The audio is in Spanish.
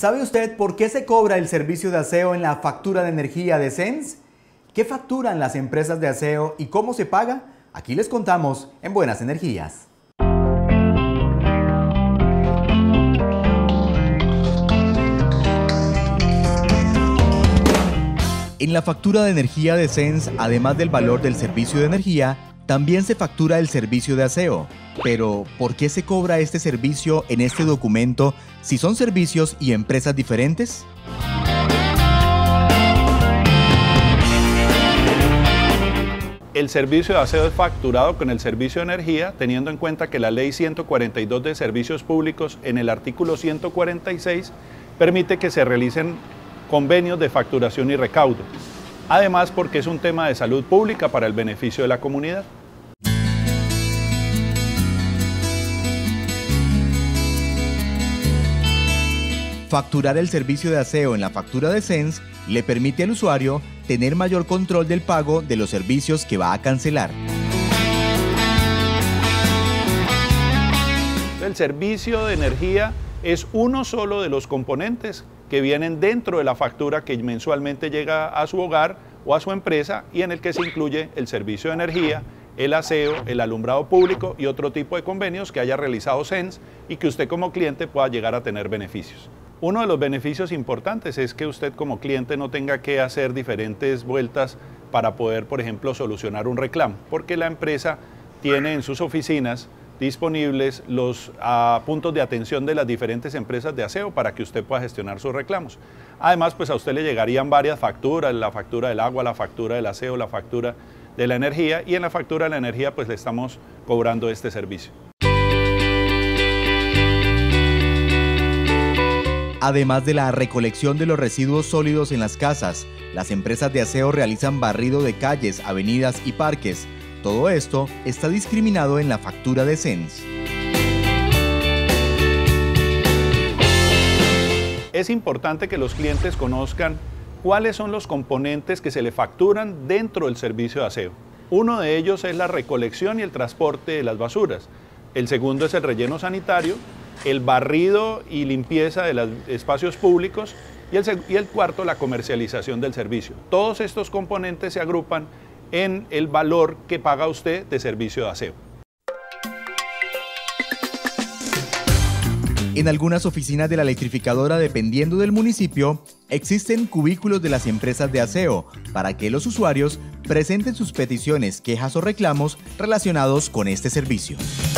¿Sabe usted por qué se cobra el servicio de aseo en la factura de energía de SENS? ¿Qué facturan las empresas de aseo y cómo se paga? Aquí les contamos en Buenas Energías. En la factura de energía de SENS, además del valor del servicio de energía, también se factura el servicio de aseo. Pero, ¿por qué se cobra este servicio en este documento si son servicios y empresas diferentes? El servicio de aseo es facturado con el servicio de energía, teniendo en cuenta que la Ley 142 de Servicios Públicos, en el artículo 146, permite que se realicen convenios de facturación y recaudo. Además, porque es un tema de salud pública para el beneficio de la comunidad. Facturar el servicio de aseo en la factura de SENS le permite al usuario tener mayor control del pago de los servicios que va a cancelar. El servicio de energía es uno solo de los componentes que vienen dentro de la factura que mensualmente llega a su hogar o a su empresa y en el que se incluye el servicio de energía, el aseo, el alumbrado público y otro tipo de convenios que haya realizado SENS y que usted como cliente pueda llegar a tener beneficios. Uno de los beneficios importantes es que usted como cliente no tenga que hacer diferentes vueltas para poder, por ejemplo, solucionar un reclamo, porque la empresa tiene en sus oficinas disponibles los puntos de atención de las diferentes empresas de aseo para que usted pueda gestionar sus reclamos. Además, pues a usted le llegarían varias facturas, la factura del agua, la factura del aseo, la factura de la energía, y en la factura de la energía pues le estamos cobrando este servicio. Además de la recolección de los residuos sólidos en las casas, las empresas de aseo realizan barrido de calles, avenidas y parques. Todo esto está discriminado en la factura de SENS. Es importante que los clientes conozcan cuáles son los componentes que se le facturan dentro del servicio de aseo. Uno de ellos es la recolección y el transporte de las basuras. El segundo es el relleno sanitario, el barrido y limpieza de los espacios públicos y el cuarto, la comercialización del servicio. Todos estos componentes se agrupan en el valor que paga usted de servicio de aseo. En algunas oficinas de la electrificadora, dependiendo del municipio, existen cubículos de las empresas de aseo para que los usuarios presenten sus peticiones, quejas o reclamos relacionados con este servicio.